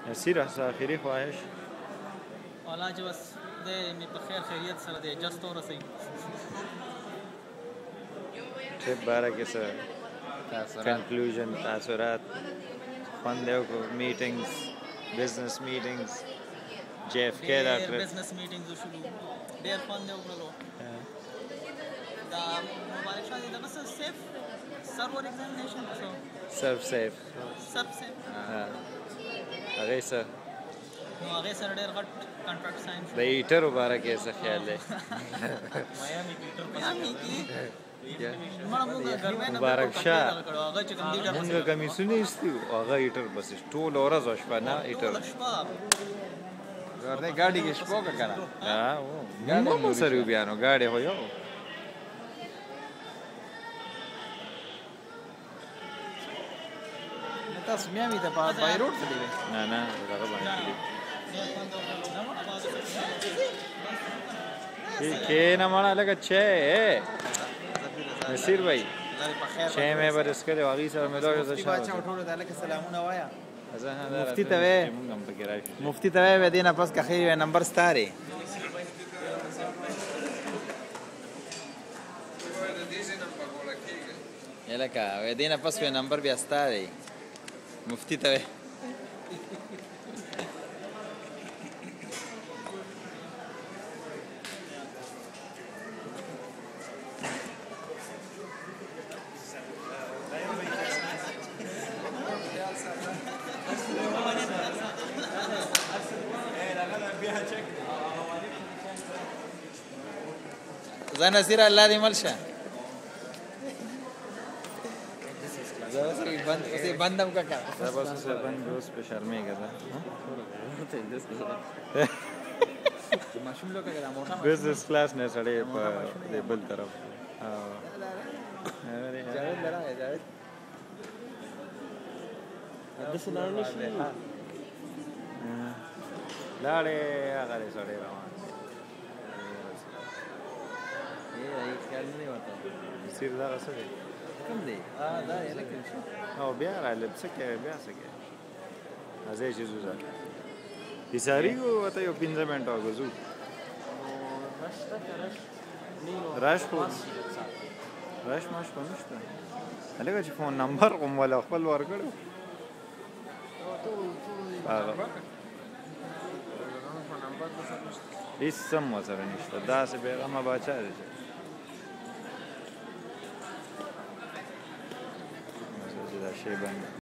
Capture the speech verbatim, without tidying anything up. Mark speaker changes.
Speaker 1: نصیره څه آخري خواهش
Speaker 2: والله چې بس دی مې په خیر خیریت سره دی جست ورسوي
Speaker 1: ټریپ باره کې څه کنکلوژن تاثرات خوند یې وکړو میټینګز بزنس میټینګز جی اف کې دا ټریپ
Speaker 2: بزنس میټینګز وشولو ډېر خوند یې وکړلو دا مبارک شاه دی دا بس سیف سرور ایگزامینیشن
Speaker 1: سرف سیف
Speaker 2: سرف سیف
Speaker 1: هغې څه
Speaker 2: نو هغې سره ډېر غټ کانټراکټ ساین شو
Speaker 1: د ایټرو باره کې څه خیال دی
Speaker 2: میامي کې مړه موږ ګرمۍ نه
Speaker 1: مبارک شاه
Speaker 2: هغه چې کوم لیډر
Speaker 1: موږ کمیسونه ایستي وو هغه ایټر بس ټوله ورځ وه شپه نه ایټر
Speaker 3: ګاډي کې شپو که که نه
Speaker 1: موږ هم ورسره یو بیا نو ګاډی خو یو
Speaker 3: تاسو میامي ته بای روډ تللی وې
Speaker 1: نه نه دغه باندې کښېنه مړه لږه چای نصیر بھائی چای مې به څښلی و هغې سره مې دا
Speaker 3: مفتي باچا ټولو ته هلکه سلامونه وایه
Speaker 1: مفتي ته وایې
Speaker 3: مفتي ته وایې دې نه پس که خیر وی نمبر ستا دی هلکه وی دې نه پس وی نمبر بیا ستا دی مفتي ته وایې زه نصیر الله دې مل شه زه اوسې بند هم که که
Speaker 1: دا بس اوس بند اوس پې شرمېږه زه بزنس کلاس نه سړی په دې بل طرف لاړې هغه دی سړی روان نصیر دغه څه دی
Speaker 3: کوم دی دا هلکه
Speaker 1: او بیا راغلی څه کوې بیا څه کوې راځئ چې ځو ځه حصاري وو ورته یو پنځه منټه وګرځو رش خو رش مش خو نشته هلکه چې فون نمبر خو م وله خپل ورکړی هېڅ هم ورسره نشته داسې بېغمه باچا دی چې دا شی بند